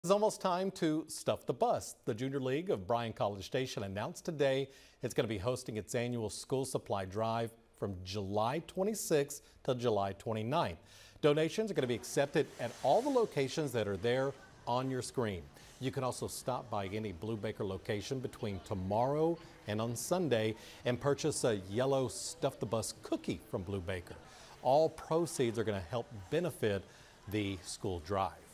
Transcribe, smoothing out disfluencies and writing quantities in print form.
It's almost time to stuff the bus. The Junior League of Bryan-College Station announced today it's going to be hosting its annual school supply drive from July 26th to July 29th. Donations are going to be accepted at all the locations that are there on your screen. You can also stop by any Blue Baker location between tomorrow and on Sunday and purchase a yellow Stuff the Bus cookie from Blue Baker. All proceeds are going to help benefit the school drive.